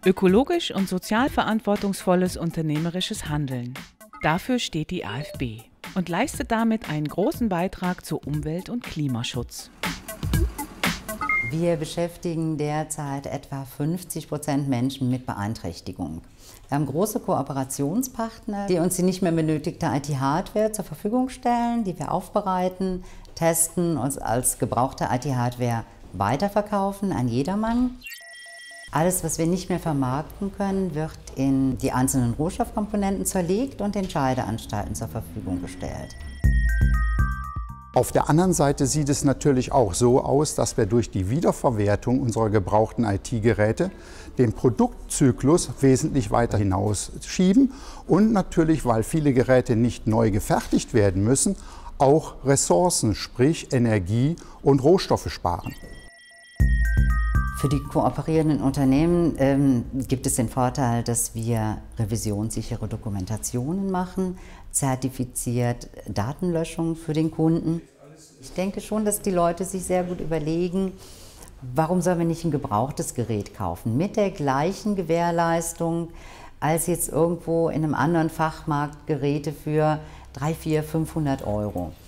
Ökologisch und sozial verantwortungsvolles unternehmerisches Handeln. Dafür steht die AfB und leistet damit einen großen Beitrag zu Umwelt- und Klimaschutz. Wir beschäftigen derzeit etwa 50% Menschen mit Beeinträchtigung. Wir haben große Kooperationspartner, die uns die nicht mehr benötigte IT-Hardware zur Verfügung stellen, die wir aufbereiten, testen und als gebrauchte IT-Hardware weiterverkaufen an jedermann. Alles, was wir nicht mehr vermarkten können, wird in die einzelnen Rohstoffkomponenten zerlegt und den Scheideanstalten zur Verfügung gestellt. Auf der anderen Seite sieht es natürlich auch so aus, dass wir durch die Wiederverwertung unserer gebrauchten IT-Geräte den Produktzyklus wesentlich weiter hinausschieben und natürlich, weil viele Geräte nicht neu gefertigt werden müssen, auch Ressourcen, sprich Energie und Rohstoffe sparen. Für die kooperierenden Unternehmen gibt es den Vorteil, dass wir revisionssichere Dokumentationen machen, zertifiziert Datenlöschung für den Kunden. Ich denke schon, dass die Leute sich sehr gut überlegen, warum sollen wir nicht ein gebrauchtes Gerät kaufen, mit der gleichen Gewährleistung als jetzt irgendwo in einem anderen Fachmarkt Geräte für 300, 400, 500 Euro.